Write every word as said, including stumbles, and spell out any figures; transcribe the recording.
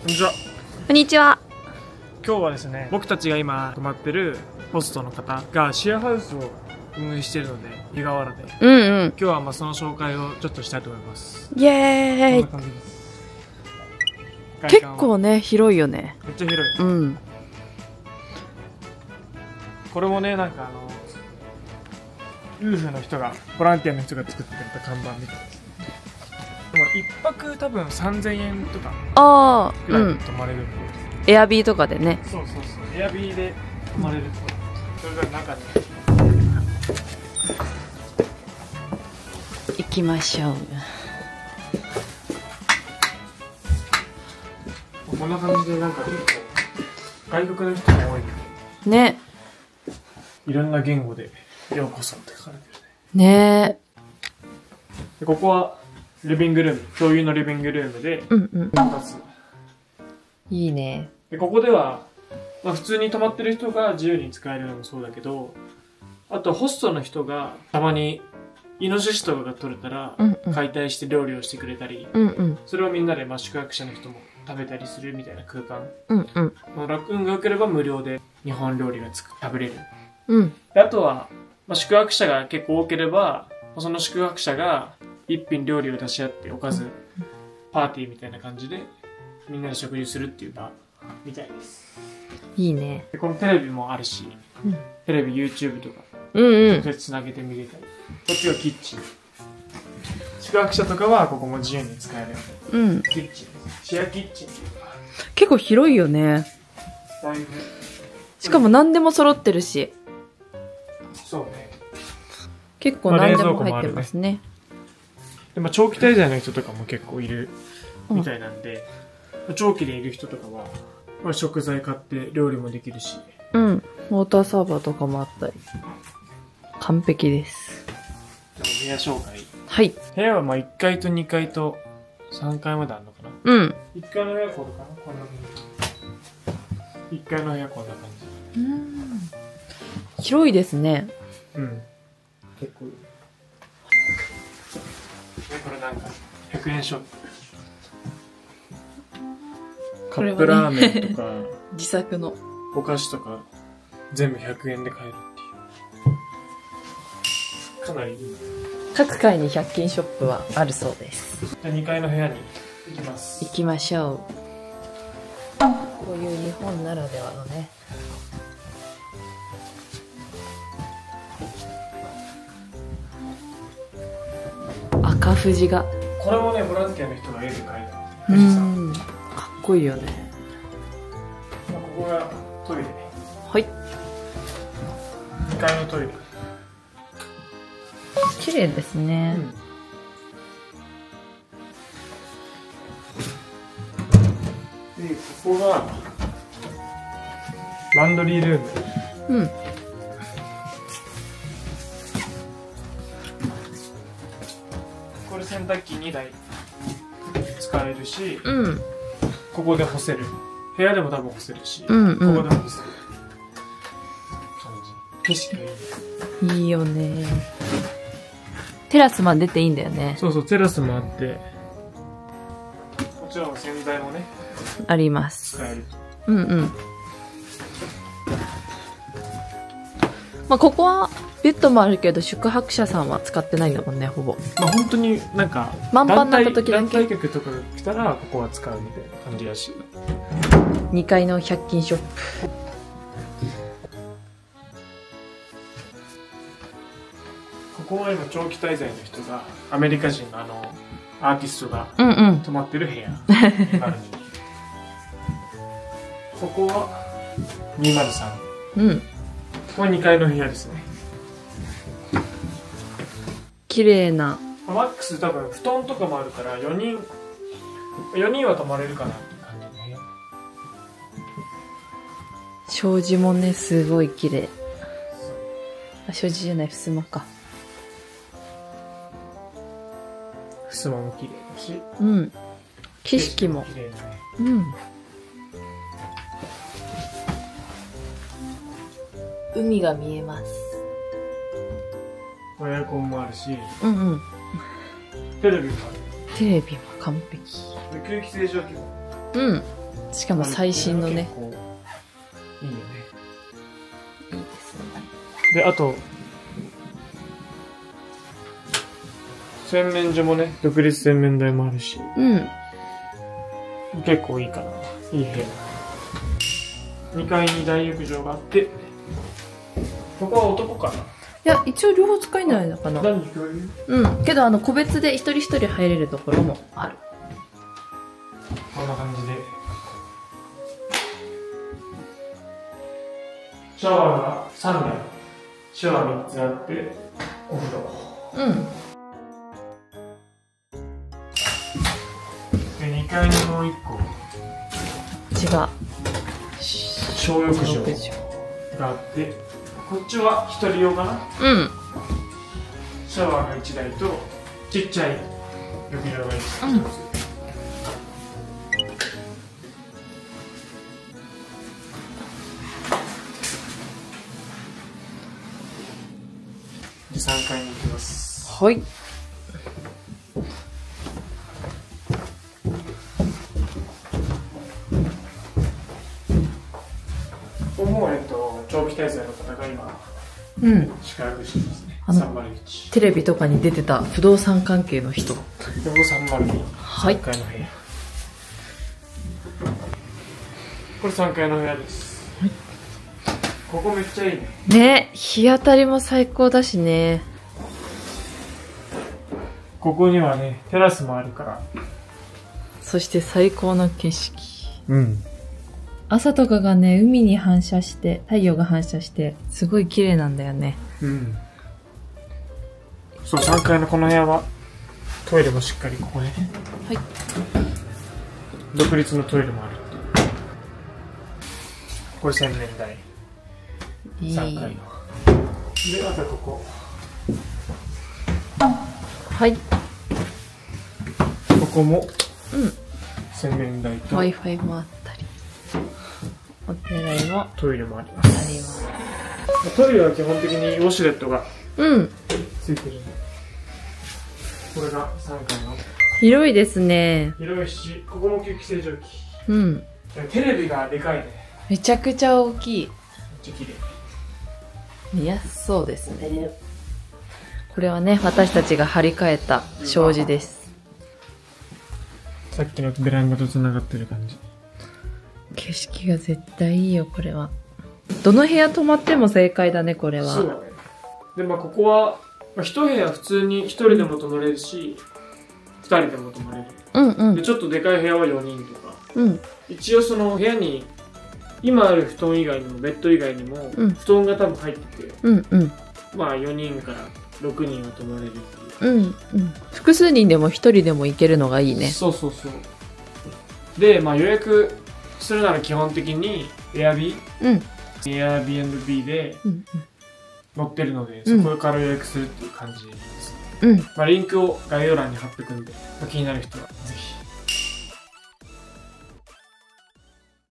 こんにちは。 こんにちは。 今日はですね、僕たちが今泊まってるホストの方がシェアハウスを運営しているので、湯河原で。 うんうん。 今日はまあその紹介をちょっとしたいと思います。 イエーイ。 こんな感じです。 結構ね、広いよね。 めっちゃ広い。 うん。 これもね、なんかあの、夫婦の人が、ボランティアの人が作ってくれた看板みたいです。でも一泊多分さんぜんえんとかああ、 ぐらいでうん。 泊まれるんで、 エアビーとかでね。 そうそうそう、エアビーで泊まれると、それが中に行きましょう。 こんな感じで、なんか結構外国の人が多いね。 いろんな言語でようこそって書かれてるね。ねで、ここはリビングルーム、共有のリビングルームでうんうん。 ふたつ。 いいね。 で、ここでは、まあ、普通に泊まってる人が自由に使えるのもそうだけど、あとホストの人がたまにイノシシとかが取れたらうんうん。 解体して料理をしてくれたり、 うんうん。 それをみんなでまあ宿泊者の人も食べたりするみたいな空間。 うんうん。 まあ、楽運が良ければ無料で日本料理がつく食べれる。 うん。 で、あとは、まあ、宿泊者が結構多ければ、その宿泊者が一品料理を出し合っておかず、パーティーみたいな感じでみんなで食事するっていう場みたいです。 いいね。 で、このテレビもあるし、 うん、 テレビ YouTube とかうんうん。 直接つなげて見れたり、こっちはキッチン。宿泊者とかはここも自由に使える。 うん。 キッチン。シェアキッチンっていうか。 結構広いよね。 だいぶ。 しかも何でも揃ってるし。 そうね。 結構何でも入ってますね。 でも長期滞在の人とかも結構いるみたいなんで、うん、長期でいる人とかは、まあ、食材買って料理もできるし。 うん。ウォーターサーバーとかもあったり。完璧です。 部屋紹介。 はい。 部屋はまあいっかいとにかいとさんかいまであるのかな。 うん。 いっかいの部屋これかな、こんな感じ。いっかいの部屋こんな感じ。 うん。広いですね。 うん。結構いい。で、これなんか、ひゃくえんショップ。カップラーメンとか、 自作の。 お菓子とか、全部ひゃくえんで買えるっていう。かなりいい。 各階にひゃく均ショップはあるそうです。 じゃあにかいの部屋に行きます。 行きましょう。こういう日本ならではのね。赤富士が。 これもね、ボランティアの人が絵で描いた。 富士山。かっこいいよね。 ここがトイレ。 はい。 にかいのトイレ。 綺麗ですね。 うん、で、ここがランドリールーム。うん。これ洗濯機にだい使えるし、うん、ここで干せる。部屋でも多分干せるし、うんうん、ここでも干せる感じ。景色がいい。 いいよね。テラスまで出ていいんだよね。 そうそう、テラスもあって、もちろん洗剤もね、 あります。 使える。 うんうん。まあここはベッドもあるけど宿泊者さんは使ってないんだもんね、ほぼ。 まあ本当になんか満帆になった時だけ団体客とかが来たらここは使うみたいな感じらしい。 にかいのひゃく均ショップ。 ここは今長期滞在の人がアメリカ人のあのアーティストが泊まってる部屋。ここはにまるさん。うん。ここはにかいの部屋ですね。 綺麗な。 マックス多分布団とかもあるからよにんよにんは泊まれるかなって感じの部屋。 障子もねすごい綺麗。あ、障子じゃない、襖か。 襖も綺麗だし。 うん。景色も。 綺麗だね。 うん。海が見えます。 エアコンもあるし、 うんうん。 テレビもある。 テレビも完璧。 空気清浄機も。 うん。 しかも最新のね。 いいよね。 いいですね。 で、あと、洗面所もね、独立洗面台もあるし。 うん。 結構いいかな。いい部屋。にかいに大浴場があって、ここは男かな。いや、一応両方使えないのかな。 何人いる？ うん。けど、あの、個別で一人一人入れるところもある。 こんな感じで。シャワーがさんだい。シャワーみっつあって、お風呂。 うん。 で、にかいにもういっこ。 違う。 小浴場があって、こっちはひとり用かな。 うん。 シャワーがいちだいと、ちっちゃい浴場がいちだい。うん。で、さんかいに行きます。 はい。 ここも、えっと、長期滞在の方が今、 うん、 宿泊してますね。 あのさんまるいち。 テレビとかに出てた不動産関係の人。 ここさんまるに。 はい。 さんかいの部屋。これさんかいの部屋です。はい。ここめっちゃいいね。 ね、日当たりも最高だしね。 ここにはね、テラスもあるから。 そして最高の景色。 うん。 朝とかがね、海に反射して、太陽が反射して、すごい綺麗なんだよね。 うん。そう、さんかいのこの部屋は、トイレもしっかりここね。 はい。 独立のトイレもあるっていう。これ洗面台。 いい。 さんかいの。で、あとここ。 はい。 ここも、 うん。 洗面台と Wi-Fi もあったり。お手洗いもトイレもあります。 あります。 トイレは基本的にウォシュレットがうんついてる。これがさんかいの。 広いですね。 広いし、ここも吸気清浄機。 うん。 テレビがでかいね。 めちゃくちゃ大きい。 めっちゃ綺麗。 見やすそうですね。これはね、私たちが張り替えた障子です。 さっきのベランダと繋がってる感じ。 景色が絶対いいよ、これは。どの部屋泊まっても正解だね、これは。 そうだね。で、まあここは、まあ、一部屋普通に一人でも泊まれるし、二人でも泊まれる。 うんうん。 で、ちょっとでかい部屋はよにんとか。 うん。 一応その部屋に、今ある布団以外にも、ベッド以外にも、うん、布団が多分入ってて、 うんうん。 まあよにんからろくにんは泊まれるっていう。 うんうん。複数人でも一人でも行けるのがいいね。 そうそうそう。で、まあ予約するなら基本的に Airb、うん、Airbnb で載ってるので、うん、そこから予約するっていう感じです。うん。まあリンクを概要欄に貼っておくんで、まあ、気になる人はぜひ。